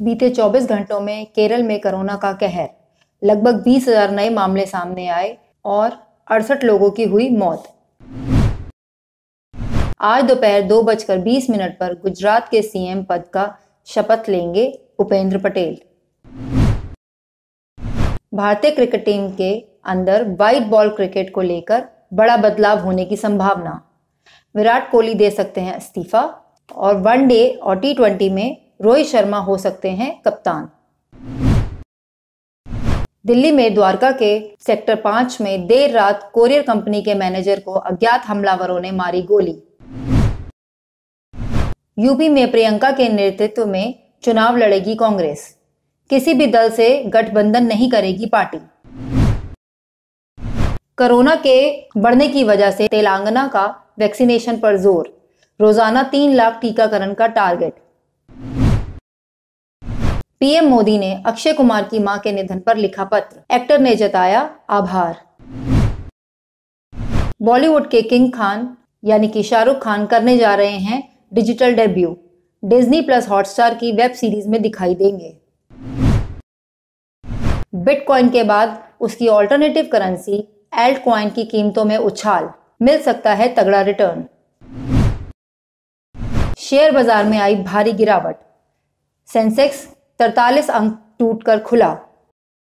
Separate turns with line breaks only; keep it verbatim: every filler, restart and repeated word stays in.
बीते चौबीस घंटों में केरल में कोरोना का कहर, लगभग बीस हजार नए मामले सामने आए और अड़सठ लोगों की हुई मौत। आज दोपहर दो बजकर बीस मिनट पर गुजरात के सीएम पद का शपथ लेंगे भूपेंद्र पटेल। भारतीय क्रिकेट टीम के अंदर व्हाइट बॉल क्रिकेट को लेकर बड़ा बदलाव होने की संभावना। विराट कोहली दे सकते हैं इस्तीफा और वनडे और टी ट्वेंटी में रोहित शर्मा हो सकते हैं कप्तान। दिल्ली में द्वारका के सेक्टर पांच में देर रात कोरियर कंपनी के मैनेजर को अज्ञात हमलावरों ने मारी गोली। यूपी में प्रियंका के नेतृत्व में चुनाव लड़ेगी कांग्रेस, किसी भी दल से गठबंधन नहीं करेगी पार्टी। कोरोना के बढ़ने की वजह से तेलंगाना का वैक्सीनेशन पर जोर, रोजाना तीन लाख टीकाकरण का टारगेट। पीएम मोदी ने अक्षय कुमार की मां के निधन पर लिखा पत्र, एक्टर ने जताया आभार। बॉलीवुड के किंग खान यानी कि शाहरुख खान करने जा रहे हैं digital debut, Disney plus Hotstar की वेब सीरीज में दिखाई देंगे। बिटकॉइन के बाद उसकी ऑल्टरनेटिव करेंसी एल्ट कॉइन की कीमतों में उछाल, मिल सकता है तगड़ा रिटर्न। शेयर बाजार में आई भारी गिरावट, सेंसेक्स तैंतालीस अंक टूटकर खुला।